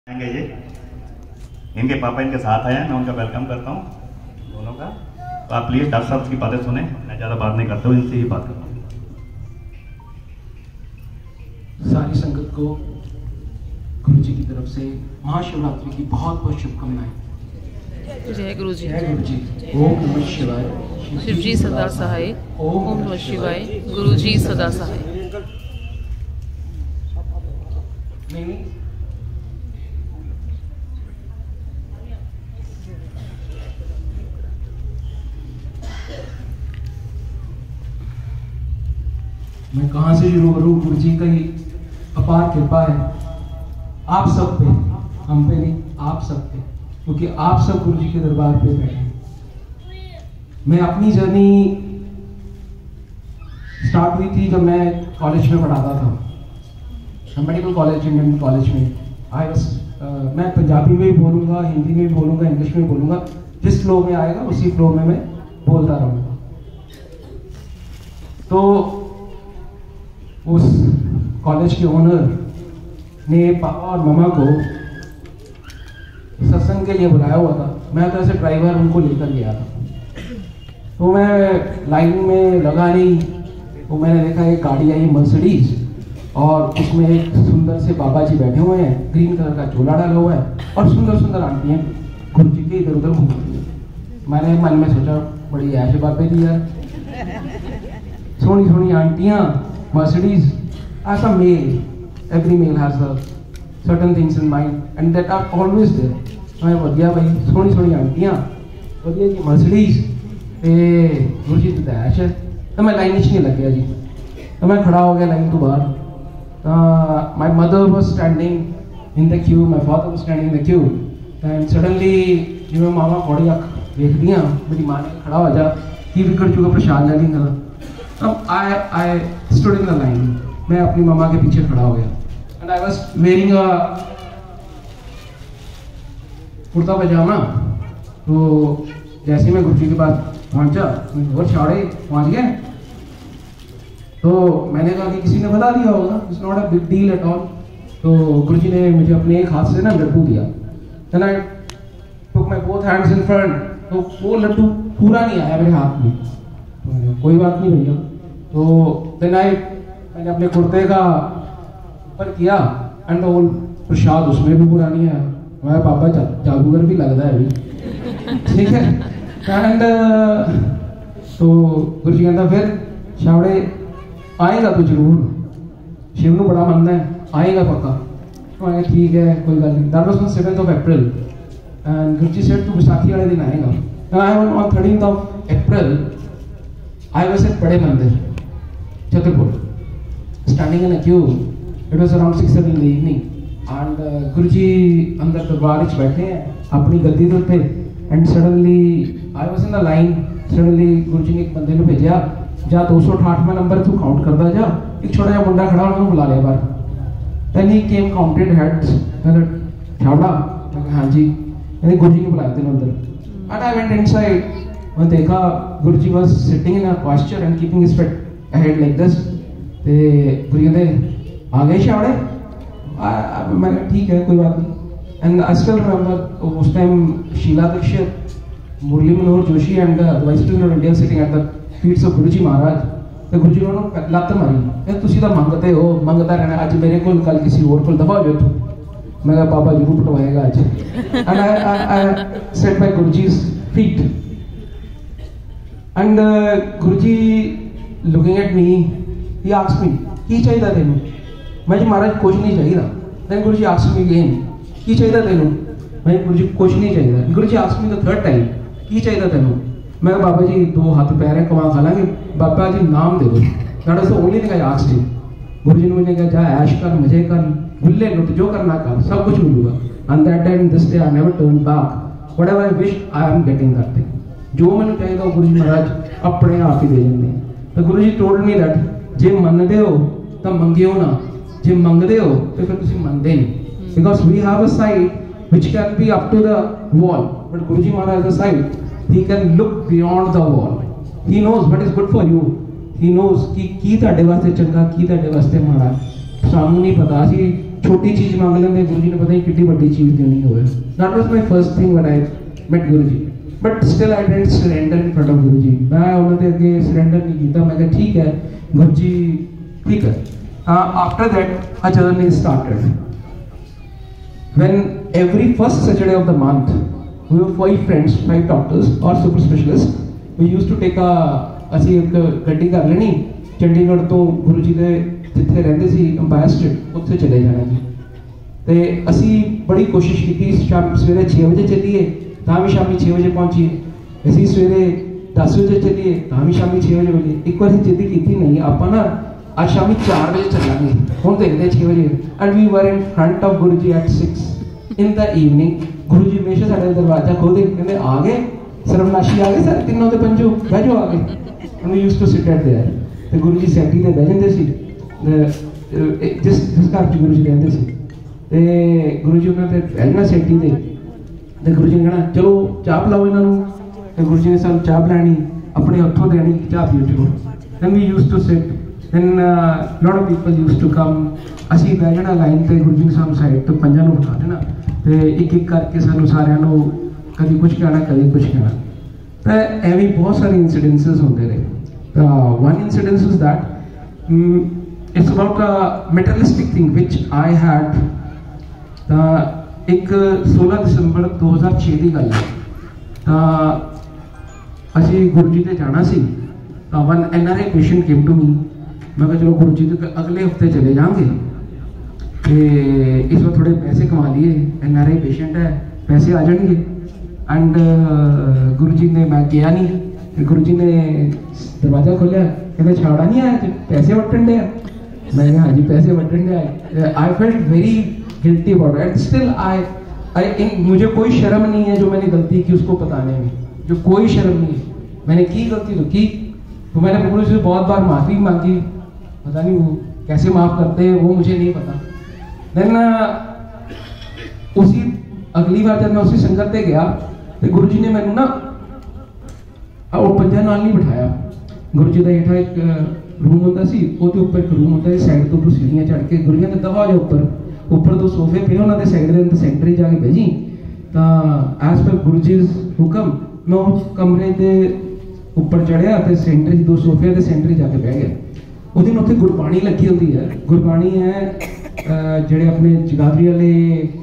आएंगे ये, इनके पापा इनके साथ आए हैं, मैं उनका वेलकम करता हूँ दोनों का। तो आप प्लीज़ डॉक्टर साहब की बातें सुने, मैं ज़्यादा बात नहीं करता हूँ, इनसे ही बात करता हूँ। सारी संगत को गुरु जी की तरफ से महाशिवरात्रि की बहुत बहुत शुभकामनाएं। जय गुरु जी। जय गुरु जी। ओम नमः शिवाय। शिव जी सदा सहाय। ओम नमः शिवाय। गुरु जी सदा सहाय। नहीं मैं कहां से शुरू करूं। गुरु जी का ही अपार कृपा है आप सब पे, हम पे नहीं, आप सब पे, क्योंकि आप सब गुरु जी के दरबार पे बैठे हैं। मैं अपनी जर्नी स्टार्ट हुई थी जब मैं कॉलेज में पढ़ाता था, मेडिकल कॉलेज, इंडियन कॉलेज में। मैं पंजाबी में भी बोलूंगा, हिंदी में भी बोलूंगा, इंग्लिश में भी बोलूंगा, जिस फ्लो में आएगा उसी फ्लो में मैं बोलता रहूंगा। तो उस कॉलेज के ओनर ने पापा और मम्मा को सत्संग के लिए बुलाया हुआ था। मैं तो ऐसे ड्राइवर उनको लेकर गया था। तो मैं लाइन में लगा नहीं, तो मैंने देखा एक गाड़ी आई मर्सिडीज, और उसमें एक सुंदर से बाबा जी बैठे हुए हैं, ग्रीन कलर का चोला डाला हुआ है, और सुंदर सुंदर आंटियां गुरु जी के इधर उधर घूम रही हैं। मैंने मन में सोचा बड़ी ऐसे बातें दी यार, सोनी सोनी आंटियां, Mercedes, as a male, every male has a certain things in mind and that are always there. मैं वधिया भाई, सोनी सोनी आंटियां, वधिया जी मर्सिडीज, गुरु जी तो ऐश है। तो मैं लाइन नहीं लग गया जी, तो मैं खड़ा हो गया लाइन तो बाहर। My mother was standing in the queue, my father was standing in the queue, and suddenly जिवें मामा बड़ी अख देख दियाँ, मेरी माँ ने खड़ा हो जा की बिगड़ चुका प्रसाद ले लेंगे। अब I stood in the line, मैं अपनी मम्मा के पीछे खड़ा हो गया, and I was wearing a kurta pyjama. तो जैसे मैं गुरु जी के पास पहुंचा, और छाड़े पहुंच गए, तो मैंने कहा कि किसी ने बता दिया होगा, it's not a big deal at all. तो गुरु जी ने मुझे अपने एक हाथ से ना लड्डू दिया, then I took my both hands in front. तो वो लड्डू पूरा नहीं आया मेरे हाथ में, तो कोई बात नहीं भैया। तो देन मैंने अपने कुर्ते का ऊपर किया, एंड वो प्रसाद उसमें भी पूरा नहीं आया। मेरा पापा जादूगर भी लगता है अभी, ठीक है। एंड तो गुरु जी कहता फिर शावड़े आएगा तो जरूर, शिव को बड़ा मानना है, आएगा पक्का। तो मैं ठीक है कोई गल नहीं। That was on 7th of April and Guru ji said तू विसाखी वाले दिन आएगा। I on 13th of April I was at बड़े मंदिर Chhatarpur, standing in a queue. It was around 6-7 in the evening, and गुरुजी अंदर दरबार में बैठे हैं अपनी गद्दी के उत्ते, and suddenly I was in the line. Suddenly गुरुजी ने एक बंदे को भेजा, जा 268वां नंबर तू काउंट करदा जा, एक छोटा जिहा मुंडा खड़ा उन्होंने बुला लिया बाहर। Then he came counted heads, मैंने छावड़ा, मैं कहा हाँ जी, मैंने गुरुजी ने बुलाया तेरे अंदर, and I went inside. मैं देखा गुरुजी was sitting in a posture and keeping his feet ahead like this. ते गुरु कहते आ गए शावड़े, मैंने ठीक है कोई बात नहीं। एंड आई स्टिल रिमेंबर उस time Sheila Dikshit, Murli Manohar Joshi and the vice president of India sitting at the feets of Guruji Maharaj. तो गुरुजी ने उन्होंने लत्त मारी, तुसी तो मंगते हो, मंगता रहना, अज मेरे को कल किसी और को दफा हो जाओ तू। मैं कहा पापा जरूर पटवाएगा आज। And I sat by Guruji's feet, and Guruji looking at me, he asked me की चाहिए तेनू। मैं जी महाराज कुछ नहीं चाहिए। then गुरु जी asked me again की चाहिए तेनू। मैं गुरु जी कुछ नहीं चाहिए। गुरु जी asked me the third time की चाहिए तेनू। मैं बाबा जी 2 हाथ पैर है, कमा खा लांगे, बाबा जी नाम दे दो। that was the only thing I asked him। गुरु जी ने मुझे कहा जा ऐश कर, मजे कर, गुल्ले लुट, जो करना कर, सब कुछ मिलूगा। and that day and this day I never turned back, whatever I wish I am getting that thing। जो मैंने चाहिए था गुरु जी महाराज अपने आप ही दे देंगे। तो गुरु जी told me that जे मनदे हो तो मंगियो ना, जे मंगदे हो तो फिर तुसी मनदे नहीं। Because we have a sight which can be up to the wall, but Guruji Maharaj the sight he can look beyond the wall. He knows what is good for you, he knows कि की ਤੁਹਾਡੇ ਵਾਸਤੇ ਚੰਗਾ, ਕੀ ਤੁਹਾਡੇ ਵਾਸਤੇ ਮਾੜਾ। ਸਾਨੂੰ ਨਹੀਂ ਪਤਾ, ਅਸੀਂ छोटी चीज मांग लेंगे, गुरु जी ने पता नहीं कितनी बड़ी चीज देनी होवे। That was my first thing when I met Guru ji, but still I didn't surrender in front of Guru ji. मैं उन्होंने अगे सरेंडर नहीं किया। मैं कहा ठीक है गुरु जी, ठीक है। After that a journey started when every first Saturday of the month we were 5 friends, 5 doctors or super specialists, we used to take ਅਸੀਂ ਇੱਕ ਗੱਡੀ ਕਰ ਲੈਣੀ ਚੰਡੀਗੜ੍ਹ ਤੋਂ ਗੁਰੂ ਜੀ ਦੇ ਜਿੱਥੇ ਰਹਿੰਦੇ ਸੀ ਅੰਪਾਇਰ ਸਟਰੀਟ ਉੱਥੇ ਚਲੇ ਜਾਣਾ ਜੀ। ਤੇ ਅਸੀਂ ਬੜੀ ਕੋਸ਼ਿਸ਼ ਕੀਤੀ ਸ਼ਾਮ ਸਵੇਰੇ 6 ਵਜੇ ਚੱਲੀਏ ਤਾਂ ਵੀ ਸ਼ਾਮੀ 6 ਵਜੇ ਪਹੁੰਚੀਏ, ਅਸੀਂ ਸਵੇਰੇ 10 ਵਜੇ ਚੱਲੀਏ ਤਾਂ ਵੀ ਸ਼ਾਮੀ 6 ਵਜੇ ਮਿਲੀਏ। ਇੱਕ ਵਾਰ ਜਿੱਦ ਕੀਤੀ ਨਹੀਂ ਆਪਾਂ ਨਾ ਅੱਜ ਸ਼ਾਮੀ 4 ਵਜੇ ਚੱਲਾਂਗੇ, ਹੁਣ ਦੇਖਦੇ 6 ਵਜੇ। ਐਂਡ ਵੀ ਵਰ in front of Guru ji at 6 in the evening। गुरु जी हमेशा साढ़े दरवाजा खोलते कहते आ गए सर्वनाशी आ गए सारे तीनों ते पंजो बह जाओ आ गए। and we used to sit at there ਤੇ ਗੁਰੂ ਜੀ ਸੈਟੀ ਤੇ ਬਹਿ ਜਾਂਦੇ ਸੀ ਜਿਸ ਘਰ ਚ ਗੁਰੂ ਜੀ ਰਹਿੰਦੇ ਸੀ ਤੇ ਗੁਰੂ ਜੀ ਉਹਨਾਂ ਤੇ ਬਹਿਣਾ ਸੈਟੀ ਤੇ ਗੁਰੂ ਜੀ ਨੇ ਕਹਿਣਾ ਚਲੋ ਚਾਹ ਪਿਲਾਓ ਇਹਨਾਂ ਨੂੰ ਤੇ ਗੁਰੂ ਜੀ ਨੇ ਸਾਨੂੰ ਚਾਹ ਪਿਲਾਣੀ ਆਪਣੇ ਹੱਥੋਂ ਦੇਣੀ ਚਾਹ ਪੀਓ ਚਲੋ। then we used to sit then lot of people used to come। ਅਸੀਂ ਬਹਿ ਜਾਣਾ ਲਾਈਨ ਤੇ ਗੁਰੂ ਜੀ ਨੇ ਸਾਨੂੰ ਸਾਈਡ ਤੋਂ ਪੰਜਾਂ ਨੂੰ ਬਿਠਾ ਦੇਣਾ ਤੇ ਇੱਕ ਇੱਕ ਕਰਕੇ ਸਾਨੂੰ ਸਾਰਿਆਂ ਨੂੰ ਕਦੀ ਕੁਝ ਕਹਿਣਾ ਕਦੀ ਕੁਝ ਕਹਿਣਾ। ਤਾਂ ਐਵੇਂ ਬਹੁਤ ਸਾਰੇ ਇਨਸੀਡੈਂਸਿਸ ਹੁੰਦੇ ਨੇ। one incident is that it's about a materialistic thing which I had। ਤਾਂ ਇੱਕ 16 ਦਸੰਬਰ 2006 ਦੀ ਗੱਲ ਹੈ। ਤਾਂ ਅਸੀਂ ਗੁਰੂ ਜੀ ਤੇ ਜਾਣਾ ਸੀ ਤਾਂ one NRI patient came to me। मैं कहा चलो गुरु जी तो अगले हफ्ते चले जाएंगे कि इस वक्त थोड़े पैसे कमा लिए, NRI पेशेंट है पैसे आ जाएंगे। एंड गुरु जी ने मैं गया नहीं, गुरु जी ने दरवाजा खोलिया कहते छाड़ा नहीं आया पैसे वटन दे। मैं हाँ जी पैसे वटन दे। I felt very guilty about it. Still I मुझे कोई शर्म नहीं है जो मैंने गलती की उसको बताने में, जो कोई शर्म नहीं है। मैंने की गलती तो की, तो मैंने गुरु जी से बहुत बार माफ़ी मांगी, पता नहीं वो कैसे माफ़ करते हैं वो मुझे नहीं पता। देन उसी अगली बार जब मैं उसी संगत पे गया तो गुरु जी ने मैंने ना वो पंजा नाल नहीं बिठाया। गुरु जी का हेठा एक रूम होता सी, ਉਹਦੇ ਉੱਪਰ ਇੱਕ रूम होता है साइड तो सीढ़ियां चढ़ के गुरु जी ने दबा जा ऊपर दो सोफे पे उन्होंने साइड ਦੇ ਅੰਦਰ ਸੈਂਟਰ ਜਾ ਕੇ ਬੈਜੀ। ਤਾਂ ਐਸ ਪਰ ਗੁਰੂ ਜੀ ਹੁਕਮ ਮੈਂ ਉਸ ਕਮਰੇ ਦੇ ਉੱਪਰ ਚੜਿਆ ਤੇ ਸੈਂਟਰ 'ਚ 2 ਸੋਫੇ ਦੇ ਸੈਂਟਰ 'ਚ ਜਾ ਕੇ ਬਹਿ ਗਿਆ। ਉਹਦੇ ਨਾਲ ਉੱਥੇ ਗੁਰਬਾਣੀ ਲੱਗੀ ਹੁੰਦੀ ਹੈ। ਗੁਰਬਾਣੀ ਹੈ ਜਿਹੜੇ ਆਪਣੇ ਜਗਾਦਰੀ ਵਾਲੇ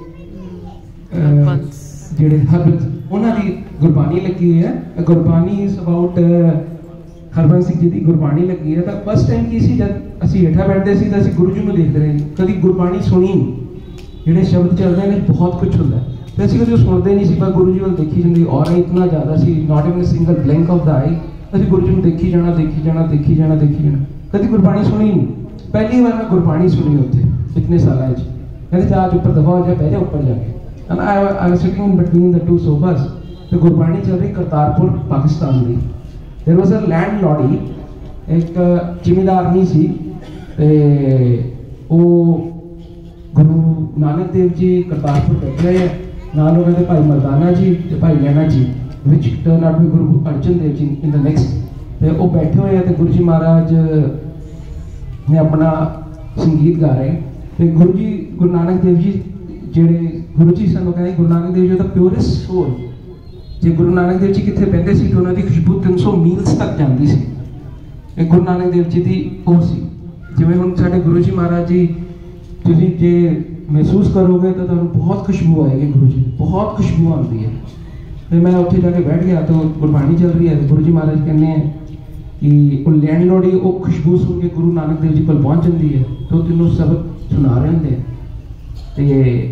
ਜਿਹੜੇ ਹਰਬੰਸ ਉਹਨਾਂ ਦੀ ਗੁਰਬਾਣੀ ਲੱਗੀ ਹੋਈ ਹੈ। ਗੁਰਬਾਣੀ ਇਜ਼ ਅਬਾਊਟ ਹਰਬੰਸ ਸਿੰਘ ਜੀ ਦੀ ਗੁਰਬਾਣੀ ਲੱਗੀ ਹੈ। ਤਾਂ ਫਸਟ ਟਾਈਮ ਕੀ ਸੀ ਜਦ ਅਸੀਂ ਹੇਠਾਂ ਬੈਠਦੇ ਸੀ ਤਾਂ ਅਸੀਂ ਗੁਰੂ ਜੀ ਨੂੰ ਦੇਖਦੇ ਰਹੇ, ਕਦੀ ਗੁਰਬਾਣੀ ਸੁਣੀ ਨਹੀਂ। ਜਿਹੜੇ ਸ਼ਬਦ ਚੱਲਦੇ ਨੇ ਬਹੁਤ ਕੁਝ ਹੁੰਦਾ ਤੇ ਅਸੀਂ ਕਦੇ ਸੁਣਦੇ ਨਹੀਂ ਸੀ, ਪਰ ਗੁਰੂ ਜੀ ਵੱਲ ਦੇਖੀ ਜਾਂਦੀ। ਔਰ ਇਤਨਾ ਜ਼ਿਆਦਾ ਸੀ, not even single blink of the eye. ਅਸੀਂ ਗੁਰੂ ਜੀ ਨੂੰ ਦੇਖੀ ਜਾਣਾ ਦੇਖੀ ਜਾਣਾ ਦੇਖੀ ਜਾਣਾ ਦੇਖੀ ਜਾਣਾ, ਕਦੀ ਗੁਰਬਾਣੀ ਸੁਣੀ ਨਹੀਂ। ਪਹਿਲੀ ਵਾਰ ਮੈਂ ਗੁਰਬਾਣੀ ਸੁਣੀ ਉੱਥੇ इतने साल। कहते जा ऊपर दफा हो जाए बह जा ऊपर जाके। And I was sitting in between the 2 sofas. तो गुरबाणी चल रही करतारपुर पाकिस्तान दी। देयर वाज अ लैंडलॉर्डी, एक जिमीदार नहीं सी ते वो गुरु नानक देव जी करतारपुर बैठे हैं नाल उन्होंने भाई मरदाना जी ते Bhai Lehna ji which turn out to Guru Arjan Dev ji in the next. ते वो बैठे हुए हैं तो गुरु जी महाराज ने अपना संगीत गा रहे हैं। गुरु जी गुरु नानक देव जी जेड़े गुरु जी सानू कहते गुरु नानक देव जी दा प्योरेस्ट सोल। जे गुरु नानक देव जी किथे बहते सी तो उन्हां दी खुशबू 300 मील्स तक जाती सी। ਇਹ ਗੁਰੂ ਨਾਨਕ ਦੇਵ ਜੀ ਦੀ ਉਹ ਸੀ। ਜਿਵੇਂ ਹੁਣ ਸਾਡੇ ਗੁਰੂ ਜੀ ਮਹਾਰਾਜ ਜੀ ਤੁਸੀਂ ਜੇ ਮਹਿਸੂਸ ਕਰੋਗੇ ਤਾਂ ਤੁਹਾਨੂੰ ਬਹੁਤ ਖੁਸ਼ਬੂ ਆਏਗੀ ਗੁਰੂ ਜੀ, ਬਹੁਤ ਖੁਸ਼ਬੂ ਆਉਂਦੀ ਹੈ। ਫਿਰ ਮੈਂ ਉੱਥੇ ਜਾ ਕੇ ਬੈਠ ਗਿਆ ਤਾਂ ਗੁਰਬਾਣੀ ਚੱਲ ਰਹੀ ਹੈ। ਗੁਰੂ ਜੀ ਮਹਾਰਾਜ ਕਹਿੰਦੇ ਹੈ ਕਿ ਉਹ ਲੈਂਡਲੋਡੀ ਉਹ ਖੁਸ਼ਬੂ ਸੁਣ ਕੇ ਗੁਰੂ ਨਾਨਕ ਦੇਵ ਜੀ ਕੋਲ ਪਹੁੰਚ ਜਾਂਦੀ ਹੈ ਤਾਂ ਤੈਨੂੰ ਸਬਕ ਸੁਣਾ ਰਹੇ ਹੁੰਦੇ ਤੇ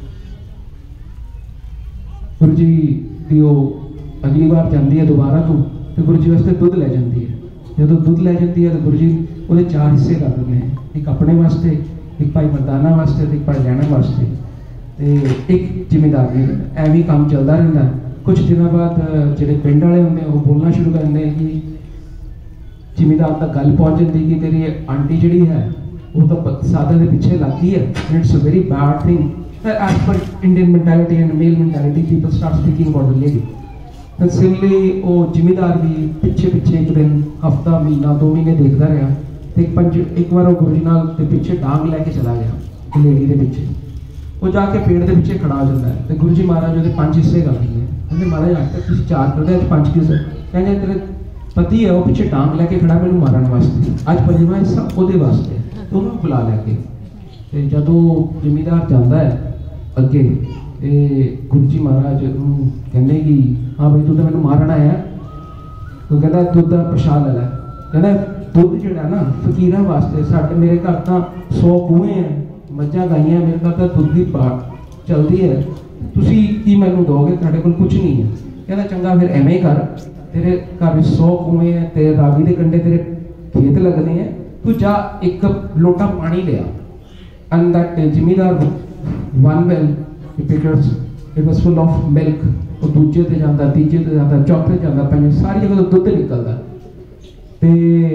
ਗੁਰੂ ਜੀ ਦੀ ਉਹ ਅਗਲੀ ਵਾਰ ਜਾਂਦੀ ਹੈ ਦੁਬਾਰਾ ਤੋਂ ਤੇ ਗੁਰੂ ਜੀ ਵਾਸਤੇ ਦੁੱਧ ਲੈ ਜਾਂਦੀ ਹੈ। ਜਦੋਂ ਦੁੱਧ ਲੈ ਜਾਂਦੀ ਹੈ ਤਾਂ ਗੁਰੂ ਜੀ ਉਹਦੇ 4 ਹਿੱਸੇ ਕਰ ਦਿੰਦੇ ਨੇ, ਇੱਕ ਆਪਣੇ ਵਾਸਤੇ, ਇੱਕ ਭਾਈ ਮਰਦਾਨਾ ਵਾਸਤੇ ਤੇ ਇੱਕ ਭਾਈ ਲੈਣਾ ਵਾਸਤੇ ਤੇ ਇੱਕ ਜ਼ਿੰਮੇਦਾਰ ਵੀ। ਐਵੇਂ ਕੰਮ ਚੱਲਦਾ ਰਹਿੰਦਾ। ਕੁਝ ਦਿਨਾਂ ਬਾਅਦ ਜਿਹੜੇ ਪਿੰਡ ਵਾਲੇ ਹੁੰਦੇ ਉਹ ਬੋਲਣਾ ਸ਼ੁਰੂ ਕਰ ਦਿੰਦੇ ਕਿ ਜ਼ਿੰਮੇਦਾਰ ਤੱਕ ਗੱਲ ਪਹੁੰਚ ਜਾਂਦੀ ਕਿ ਤੇਰੀ ਆਂਟੀ ਜਿਹੜੀ ਹੈ ਉਹ ਤਾਂ ਸਾਦਾ ਦੇ ਪਿੱਛੇ ਲੱਗ ਗਈ ਹੈ। It's a very bad thing. As per Indian mentality and male mentality people start speaking about the lady. ਤਾਂ ਸਿਮਲੀ ਉਹ ਜ਼ਿੰਮੇਦਾਰ ਵੀ ਪਿੱਛੇ ਪਿੱਛੇ ਇੱਕ ਦਿਨ ਹਫਤਾ ਮਹੀਨਾ 2 ਮਹੀਨੇ ਦੇਖਦਾ ਰਿਹਾ ਤੇ ਇੱਕ ਵਾਰ ਉਹ ਗੁਰੂ ਜੀ ਨਾਲ ਤੇ ਪਿੱਛੇ ਡਾਂਗ ਲੈ ਕੇ ਚਲਾ ਗਿਆ लेडी के पिछे वो जाके पेड़ के पिछे खड़ा हो जाता है तो गुरु जी महाराज वो 5 हिस्से कर देंगे कहते महाराज आज तक तुम 4 करते अज 5 किस कहते तेरे पति है वो पिछे टांग लैके खड़ा मैनू मारन वास्ते अज 5वां हिस्सा ओदे वास्ते तो उन्होंने बुला लैके तो जदों जिमीदार जाता है अगे गुरु जी महाराज कहने कि हाँ भाई तू तो मैनू मारन आया तो कहता दुध का प्रशाद ले लै कहता दुध जो ना फकीर वास्ते साडे मेरे घर तो 100 कुएं हैं मझां गाइयां मेरे घर तो दुध की बाट चलती है तुसी की मैनू दोगे तुहाडे कोल कुछ नहीं है कहता चंगा फिर एवें कर तेरे घर 100 कुएं हैं तेरे रावी के कंढे तेरे खेत लगने हैं तू जा एक लोटा पानी लिया एंड दैट जिमीदार one well because it was full of milk और दूजे ते जाता तीजे ते जाता चौथे जाता पंजे सारी जगह तो दुध निकलता ते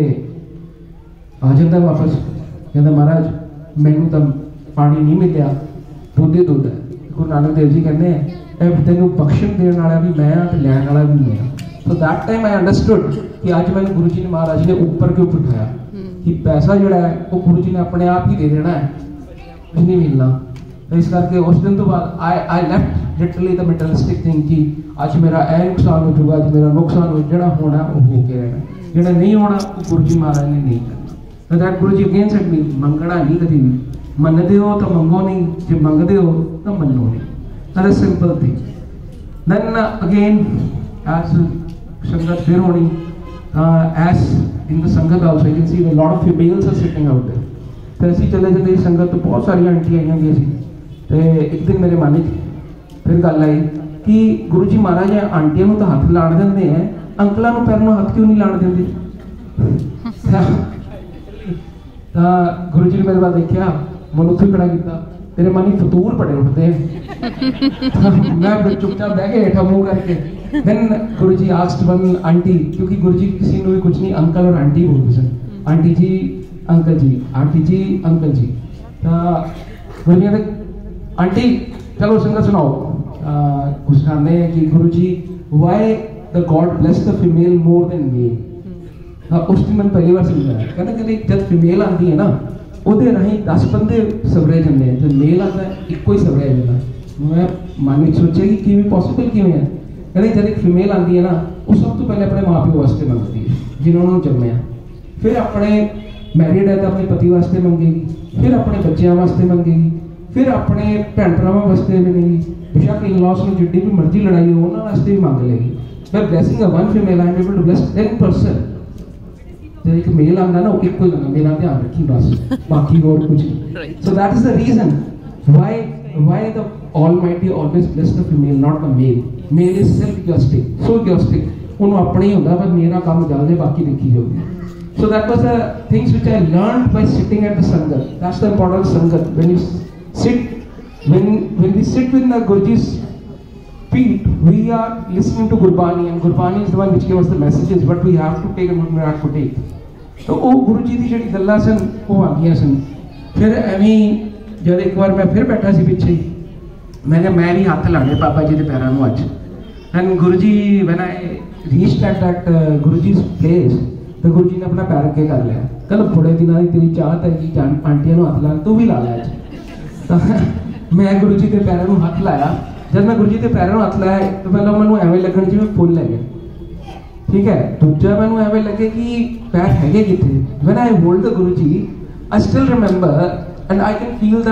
आ जाता वापस कहता महाराज मैनू तो पानी नहीं मिलया दुध ही दुध है गुरु नानक देव जी कहते हैं तेनू बख्शन देने वाला भी मैं ते लैण वाला भी मैं तो दैट टाइम आई अंडरस्टूड कि आज मैंने गुरु जी ने महाराज ने ऊपर क्यों बिठाया कि पैसा जोड़ा है वो गुरु जी ने अपने आप ही दे देना है कुछ नहीं मिलना तो इस करके उस दिन तो बाद I left literally the materialistic thing कि आज मेरा ए नुकसान हो जाएगा आज मेरा नुकसान हो जड़ा होना वो हो के रहना जड़ा नहीं होना वो गुरु जी महाराज ने नहीं करना तो that Guru ji again said मी मंगना नहीं कभी भी मनदे हो तो मंगो नहीं जो मंगदे हो तो मनो नहीं that is simple thing then again as sangat फिर होनी as in the sangat also you can see a lot of females are sitting out there तो ऐसी चले जाते संगत तो बहुत सारी आंटी आई होंगी सी तो एक दिन मेरे मन फिर गल आई कि गुरु जी महाराज आंटिया तो हथ लाण देंगे हैं अंकलों को पैरों हथ क्यों नहीं लाण देंगे तो गुरु जी ने मेरे बात देखा मैं उत्थे खड़ा किया तेरे मन फतूर बड़े उठते हैं मैं चुपचाप बह के हेठा मुंह करके देन गुरु जी आस्क्ड वन आंटी क्योंकि गुरु जी किसी ने भी कुछ नहीं अंकल और आंटी बोलते सन aunty ji uncle ji aunty ji uncle ji Guru ji कहते आंटी चलो संगत सुनाओ कुछ कहते हैं कि Guru ji why the God bless the female more than male उस दिन मैंने पहली बार समझाया कहते जब फीमेल आती है ना ਉਹਦੇ ਰਾਹੀਂ 10 ਬੰਦੇ ਸਵਰੇ ਜਾਂਦੇ ਆ ਤੇ ਮੇਲ ਆਉਂਦਾ ਇੱਕੋ ਹੀ ਸਵਰਿਆ ਜਾਂਦਾ ਮੈਂ ਮਨ ਵਿੱਚ ਸੋਚਿਆ ਕਿ ਕਿਵੇਂ ਪੋਸੀਬਲ ਕਿਵੇਂ ਹੈ ਕਹਿੰਦੇ ਜਦ ਇੱਕ ਫੀਮੇਲ ਆਉਂਦੀ ਹੈ ਨਾ ਉਹ ਸਭ ਤੋਂ ਪਹਿਲੇ ਆਪਣੇ ਮਾਪਿਓ ਵਾਸਤੇ ਮੰਗਦੀ ਹੈ ਜਿਨ੍ਹਾਂ ਨੂੰ ਜੰਮਿਆ ਫਿਰ ਆਪਣੇ ਮੈਰਿਡ ਹੈ ਤਾਂ ਆਪਣੇ ਪਤੀ ਵਾਸਤੇ ਮੰਗੇਗੀ ਫਿਰ ਆਪਣੇ ਬੱਚਿਆਂ ਵਾਸਤੇ ਮੰਗੇਗੀ ਫਿਰ ਆਪਣੇ ਭੈਣ ਭਰਾਵਾਂ ਵਾਸਤੇ ਮੰਗੇਗੀ ਬੇਸ਼ੱਕ ਇਨ-ਲॉस ਨੂੰ ਜਿੱਡੀ ਵੀ ਮਰਜ਼ੀ ਲੜਾਈ ਹੋ ਉਹਨਾਂ ਵਾਸਤੇ ਵੀ ਮੰਗ ਲੇਗੀ ਮੈਂ blessing a one female I am able to bless 10% जब एक मेल आता ना एक कोई मेरा ध्यान रखी बस बाकी और कुछ नहीं so that is the reason why the almighty always bless the female not the male is self egoistic so egoistic उन्होंने अपने ही होता पर मेरा काम चल जाए बाकी देखी जाओगी so that was the things which I learned by sitting at the sangat that's the important sangat when you sit when we sit with the Guruji's feet we are listening to Gurbani and Gurbani is the one which gives us the messages but we have to take and we have to take तो वो गुरु जी की जी गल्लां सन वो आंदियां सन फिर एवं जब एक बार मैं फिर बैठा सी पिछे मैंने मैं भी हाथ लाने बाबा जी के पैरों में अज and Guru ji when I reached at that Guru ji's place तो गुरु जी ने अपना पैर अगे कर लिया कल बड़े दिनों की तेरी चाहत है कि आंटियां हाथ ला तू भी ला लिया अज तो मैं गुरु जी के पैरों में हाथ लाया जब मैं गुरु जी के पैरों में हाथ लाया तो पहले मैं एवं लगन जिवें फुल है ठीक है दूजा मैं एवं लगे कि पैर है कितने when I hold the Guru ji I still remember and I can feel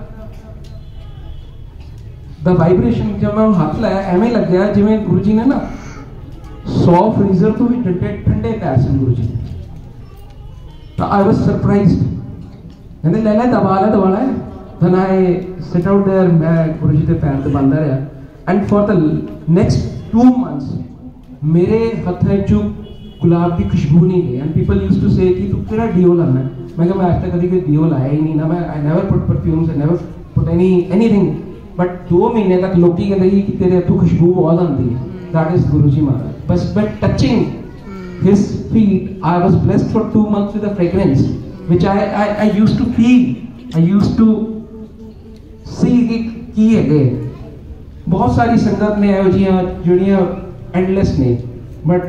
the vibration जब मैं हाथ लाया एवं लग गया जिवें गुरु जी ने ना 100 फ्रीजर तो भी ठंडे पैर सन गुरु जी तो आई वाज सरप्राइज्ड कहते ले दबा है then I sit out there मैं गुरु जी के पैर ते बंदा रहा and for the next 2 months मेरे हत्थों चो गुलाब की खुशबू नहीं गई and people used to say कि तू केड़ा डिओ लाना है मैं कहा मैं आज तक कभी कोई डिओ लाया ही नहीं ना मैं I never put perfumes I never put anything but 2 महीने तक लोग कहते हैं कि तेरे हत्थों खुशबू बहुत आती है that is गुरु जी महाराज बस by touching his feet I was blessed for 2 months with a fragrance which I used to feel I used to see की है बहुत सारी संगत ने एहो जियां जुड़ियां एंडलेस ने बट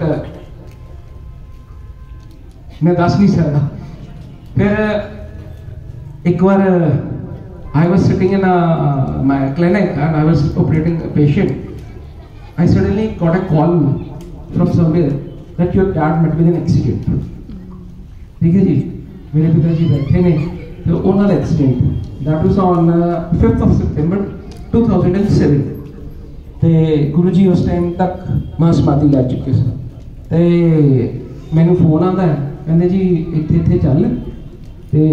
मैं दस नहीं सकता फिर एक बार I was sitting in my clinic and I was operating a patient. I suddenly got a call from somewhere that your dad met with an accident. ठीक है जी, मेरे पिताजी बैठे ने तो उन्होंने accident that was on 5th of September 2007 ਤੇ ਗੁਰੂ ਜੀ ਉਸ ਟਾਈਮ ਤੱਕ ਮਾਂ ਸਮਾਧੀ ਲੈ ਚੁੱਕੇ ਸਨ ਤੇ ਮੈਨੂੰ ਫੋਨ ਆਉਂਦਾ ਕਹਿੰਦੇ ਜੀ ਇੱਥੇ ਚੱਲ ਤੇ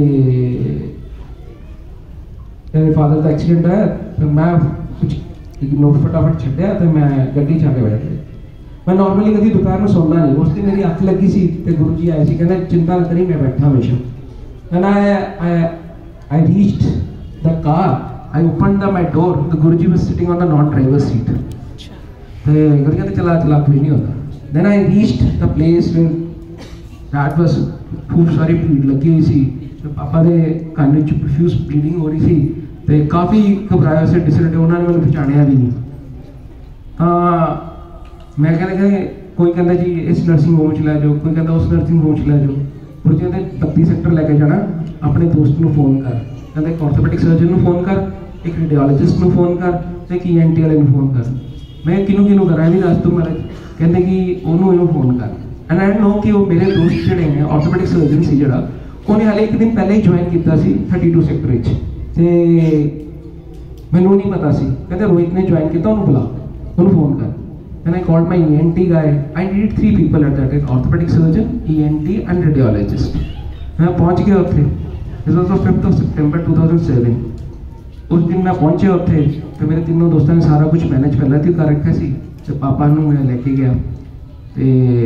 ਤੇਰੇ ਫਾਦਰ ਦਾ ਐਕਸੀਡੈਂਟ ਹੈ ਤੇ ਮੈਂ ਕੁਝ ਨੋਟ ਫਟਾਫਟ ਛੱਡਿਆ ਤੇ ਮੈਂ ਗੱਡੀ 'ਚ ਆ ਕੇ ਬੈਠ ਗਿਆ ਮੈਂ ਨਾਰਮਲੀ ਕਦੀ ਦੁਪਹਿਰ ਨੂੰ ਸੌਂਦਾ ਨਹੀਂ ਉਸ ਦਿਨ ਮੇਰੀ ਅੱਖ ਲੱਗੀ ਸੀ ਤੇ ਗੁਰੂ ਜੀ ਆਏ ਸੀ ਕਹਿੰਦੇ ਚਿੰਤਾ ਨਾ ਕਰੀ ਮੈਂ ਬੈਠਾ ਹਮੇਸ਼ਾ and I reached the car I opened my door the Guruji was sitting on the non-driver's seat ਤੇ ਗੁਰੂ ਕਹਿੰਦੇ ਚਲਾ ਕੁਝ ਨਹੀਂ ਹੁੰਦਾ then I reached the place where that was खूब सारी भीड़ लगी हुई सी पापा ਦੇ ਕੰਨ ਵਿੱਚ profuse bleeding ਹੋ ਰਹੀ ਸੀ ਤੇ ਕਾਫੀ ਘਬਰਾਇਆ ਸੀ ਡਿਸਰਟ ਉਹਨਾਂ ਨੇ ਮੈਨੂੰ ਪਛਾਣਿਆ ਵੀ ਨਹੀਂ ਤਾਂ ਮੈਂ ਕਹਿੰਦਾ ਕੋਈ ਕਹਿੰਦਾ ਜੀ ਇਸ ਨਰਸਿੰਗ ਹੋਮ 'ਚ ਲੈ ਜਾਓ ਕੋਈ ਕਹਿੰਦਾ ਉਸ ਨਰਸਿੰਗ ਹੋਮ 'ਚ ਲੈ ਜਾਓ ਗੁਰੂ ਜੀ ਕਹਿੰਦੇ 32 ਸੈਕਟਰ ਲੈ ਕੇ ਜਾਣਾ ਆਪਣੇ ਦੋਸਤ ਨੂੰ ਫੋਨ ਕਰ ਕਹਿੰਦੇ ਇੱਕ ਆਰਥੋਪੈਡਿਕ ਸਰਜਨ ਨੂੰ ਫੋਨ ਕਰ ਇੱਕ ਰੇਡੀਓਲੋਜਿਸਟ ਨੂੰ ਫੋਨ ਕਰ ਤੇ ਇੱਕ ENT ਵਾਲੇ ਨੂੰ ਫੋਨ ਕਰ ਮੈਂ ਕਿਹਨੂੰ ਕਰਾਂ ਵੀ ਦੱਸ ਤੂੰ ਮਹਾਰਾਜ ਕਹਿੰਦੇ ਕਿ ਉਹਨੂੰ ਇਹਨੂੰ ਫੋਨ ਕਰ ਐਂਡ ਆਈ ਨੋ ਕਿ ਉਹ ਮੇਰੇ ਦੋਸਤ ਜਿਹੜੇ ਨੇ ਆਰਥੋਪੈਡਿਕ ਸਰਜਨ ਸੀ ਜਿਹੜਾ ਉਹਨੇ ਹਾਲੇ ਇੱਕ ਦਿਨ ਪਹਿਲਾਂ ਹੀ ਜੁਆਇਨ ਕੀਤਾ ਸੀ 32 ਸੈਕਟਰ ਵਿੱਚ ਤੇ ਮੈਨੂੰ ਨਹੀਂ ਪਤਾ ਸੀ ਕਹਿੰਦੇ ਰੋਹਿਤ ਨੇ ਜੁਆਇਨ ਕੀਤਾ ਉਹਨੂੰ ਬੁਲਾ ਉਹਨੂੰ ਫੋਨ ਕਰ and I called my ENT guy. I needed 3 people at that: an orthopedic surgeon, ENT, and radiologist. मैं पहुंच गया उत्थे. This was the 5th of September 2007. उस दिन मैं पहुंचे उत्थे तो मेरे तीनों दोस्तों ने सारा कुछ मैनेज पहले ही कर रखा सी तो पापा नूं मैं लेके गया ते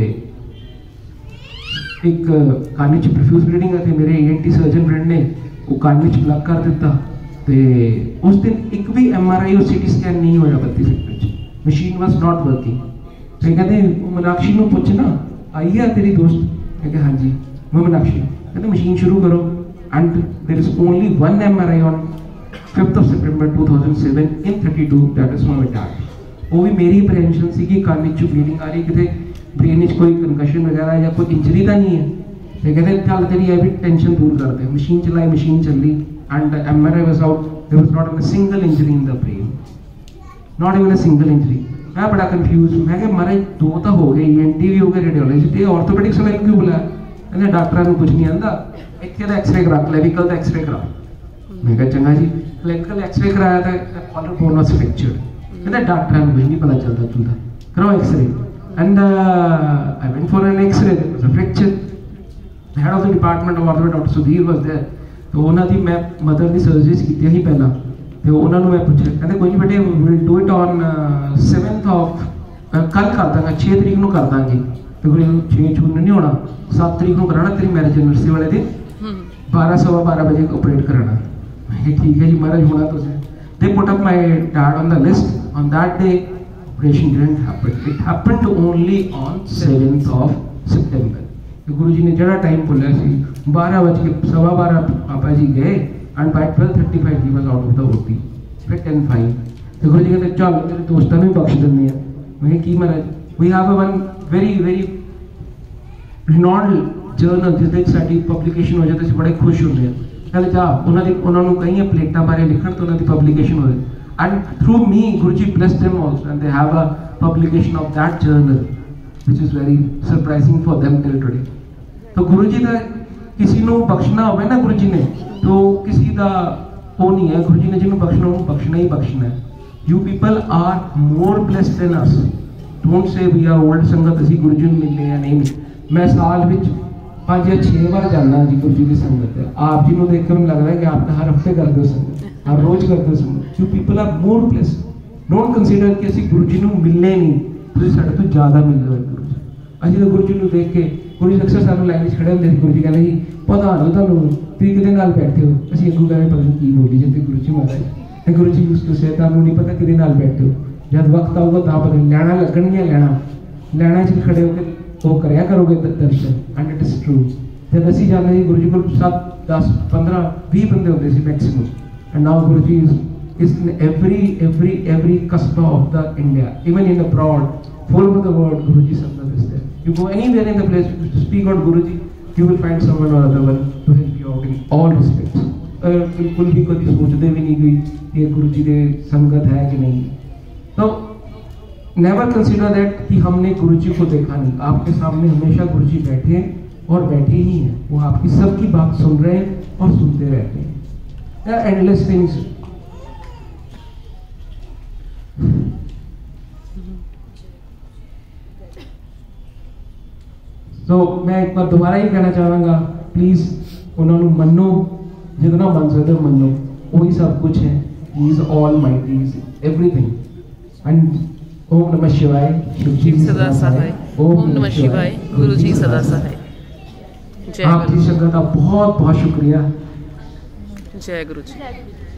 एक कान विच प्रोफ्यूज ब्लीडिंग है ते मेरे ENT सर्जन फ्रेंड ने वो कान विच प्लग कर दिता ते उस दिन एक भी MRI और CT स्कैन नहीं होया 32 second machine was not working तो कहते मीनाक्षी को पूछना आई है तेरी दोस्त कहते हाँ जी मैं मीनाक्षी कहते मशीन शुरू करो and there is only 1 MRI on 5th of September 2007 in 32 that is my dad वो भी मेरी अप्रहेंशन सी कि कान विच ब्लीडिंग आ रही किते ब्रेन विच कोई कंकशन वगैरह या कोई इंजरी तो नहीं है तो कहते चल तेरी ये भी टेंशन दूर कर दे मशीन चलाई मशीन चली and MRI was out there was not a single injury in the brain not even a single injury मैं बड़ा कंफ्यूज मैं कि महाराज 2 तो हो गए ENT भी हो गए रेडियोलॉजिस्ट ये ऑर्थोपेडिक्स वाले क्यों बुलाया कहते डॉक्टरां ਨੂੰ कुछ नहीं आंदा ਇੱਥੇ ਦਾ ਐਕਸਰੇ ਕਰਾ ਕਲੈਵੀਕਲ ਦਾ ਐਕਸਰੇ ਕਰਾ ਮੈਂ ਕਿਹਾ ਚੰਗਾ ਜੀ ਕਲੈਵੀਕਲ ਐਕਸਰੇ ਕਰਾਇਆ ਤਾਂ ਕਾਲਰ ਬੋਨ ਵਾਸ ਫ੍ਰੈਕਚਰਡ ਕਹਿੰਦਾ ਡਾਕਟਰਾਂ ਨੂੰ ਕੁਝ ਨਹੀਂ ਪਤਾ ਚੱਲਦਾ ਤੁੰਦਾ ਕਰਾਓ X ray and I went for an x-ray there was a fracture the head of the department of orthopedics Dr. Sudhir was there तो ਉਹਨਾਂ ਦੀ ਮੈਂ ਮਦਰ ਦੀ ਸਰਜਰੀਜ਼ ਕੀਤੀ ਸੀ ਪਹਿਲਾਂ ਤੇ ਉਹਨਾਂ ਨੂੰ ਮੈਂ ਪੁੱਛਿਆ ਕਹਿੰਦੇ ਕੋਈ ਨਹੀਂ ਬੇਟੇ will do it on 7th of ਕੱਲ ਕਰ ਦਾਂਗਾ 6 ਤਰੀਕ ਨੂੰ ਕਰ ਦਾਂਗੇ ਤੇ ਕੋਈ 6 ਜੂਨ ਨੂੰ ਨਹੀਂ ਹੋਣਾ 7 ਤਰੀਕ ਨੂੰ ਕਰਾਣਾ ਤੇਰੀ ਮੈਰਿਜ ਐਨਵਰਸਰੀ ਵਾਲੇ ਦਿਨ 12:15 ਵਜੇ ਆਪਰੇਟ ਕਰਾਣਾ ਮੈਂ ਕਿਹਾ ਠੀਕ ਹੈ ਜੀ ਮਹਾਰਾਜ ਹੋਣਾ ਤੁਸੀਂ they put up my dad on the list on that day operation didn't happen it happened only on 7th of September गुरु जी ने जरा टाइम बोला सी 12:12 पापा जी गए and by 12:35 he was out of the OT fit and fine तो गुरु जी कहते चल तेरे दोस्तों ਨੂੰ ਬਖਸ਼ ਦਿੰਦੇ ਆ ਮੈਂ ਕੀ ਮਹਾਰਾਜ we have a one very renowned journal ਜਿਹਦੇ ਵਿੱਚ ਸਾਡੀ ਪਬਲਿਕੇਸ਼ਨ ਹੋ ਜਾਏ ਤਾਂ ਅਸੀਂ ਬੜੇ ਖੁਸ਼ ਹੁੰਦੇ ਆ ਕਹਿੰਦੇ ਜਾ ਉਹਨਾਂ ਨੂੰ ਕਈਆਂ ਪਲੇਟਾਂ ਬਾਰੇ ਲਿਖਣ ਤੋਂ ਉਹਨਾਂ ਦੀ ਪਬਲਿਕੇਸ਼ਨ ਹੋਵੇ and through me Guruji blessed them also and they have a publication of that journal which is very surprising for them till today तो गुरुजी ਦਾ किसी ਨੂੰ ਬਖਸ਼ਣਾ ਹੋਵੇ ਨਾ ਗੁਰੂ ਜੀ ਨੇ तो किसी ਦਾ ਉਹ ਨਹੀਂ ਹੈ ਗੁਰੂ ਜੀ ਨੇ ਜਿਹਨੂੰ ਬਖਸ਼ਣਾ ਉਹਨੂੰ ਬਖਸ਼ਣਾ ਹੀ ਬਖਸ਼ਣਾ ਹੈ you people are more blessed than us don't say we are old ਸੰਗਤ ਅਸੀਂ ਗੁਰੂ ਜੀ ਨੂੰ ਮਿਲਨੇ ਆ ਨਹੀਂ ਮੈਂ ਸਾਲ ਵਿੱਚ 5 ਜਾਂ 6 ਵਾਰ ਜਾਂਦਾ ਜੀ ਗੁਰੂ ਜੀ ਦੀ ਸੰਗਤ ਤੇ ਆਪ ਜੀ ਨੂੰ ਦੇਖ ਕੇ ਮੈਨੂੰ ਲੱਗਦਾ ਹੈ ਕਿ ਆਪ ਤਾਂ ਹਰ ਹਫਤੇ ਕਰਦੇ ਹੋ ਸੰਗਤ ਹਰ ਰੋਜ਼ ਕਰਦੇ ਹੋ ਸੰਗਤ you people are more blessed don't consider ਕਿ ਅਸੀਂ ਗੁਰੂ ਜੀ ਨੂੰ ਮਿਲਨੇ ਨਹੀਂ ਤੁਸੀਂ ਸਾਡੇ ਤੋਂ ਜ਼ਿਆਦਾ ਮਿਲ ਰਹੇ ਹੋ ਗੁਰੂ ਜੀ ਅਸੀਂ ਤਾਂ ਗੁਰੂ ਜੀ ਨੂੰ ਦੇਖ ਕੇ ਗੁਰੂ ਜੀ ਅਕਸਰ ਸਾਨੂੰ ਲਾਈਨ 'ਚ ਖੜੇ ਹੁੰਦੇ ਸੀ ਗੁਰੂ ਜੀ ਕਹਿੰਦੇ ਜੀ ਪਤਾ ਨਹੀਂ ਤੁਹਾਨੂੰ ਤੁਸੀਂ ਕਿਹਦੇ ਨਾਲ ਬੈਠੇ ਹੋ ਅਸੀਂ ਅੱਗੋਂ ਕਹਿੰਦੇ ਪਤਾ ਨਹੀਂ ਕੀ ਬੋਲੀ ਜਾਂਦੇ ਗੁਰੂ ਜੀ ਮਹਾਰਾਜ ਤੇ ਗੁਰੂ ਜੀ ਉਸ ਤੋਂ ਤੁਹਾਨੂੰ ਨਹੀਂ ਪਤਾ ਕਿਹਦੇ ਨਾਲ ਬੈਠੇ ਹੋ ਜਦ ਵਕਤ ਆਊਗਾ ਤਾਂ ਪਤਾ ਲੈਣਾ ਲੱਗਣਗੀਆਂ ਲੈਣਾ 'ਚ ਖੜੇ ਹੋ ਕੇ ਉਹ ਕਰਿਆ ਕਰੋਗੇ ਦਰਸ਼ਨ ਐਂਡ ਇਟ ਇਜ਼ ਟਰੂ ਜਦ ਅਸੀਂ ਜਾਂਦੇ ਸੀ ਗੁਰੂ ਜੀ ਕੋਲ 7 10 15 20 ਬੰਦੇ ਹੁੰਦੇ ਸੀ maximum and now Guru ji is in every kasba of the India even in abroad full of the world Guruji Sangat is there you go anywhere in the place to speak about Guruji you will find someone or other one to help you out in all respects बिल्कुल भी कभी सोचते भी नहीं गई कि गुरु जी की संगत है कि नहीं। तो नेवर कंसिडर दैट कि हमने गुरु जी को देखा नहीं। आपके सामने हमेशा गुरु जी बैठे हैं और बैठे ही हैं, वो आपकी सबकी बात सुन रहे हैं और सुनते रहते हैं। Endless things. तो मैं एक बार दोबारा ही कहना चाहूँगा, प्लीज उन्होंने मनो, जितना मन सकते हो मनो, वही सब कुछ है। He is almighty, everything. And ओम नमः शिवाय, शिव जी सदा सहाय। ओम नमः शिवाय, गुरु जी सदा सहाय। जय आपकी संगत का बहुत बहुत शुक्रिया। जय गुरु जी।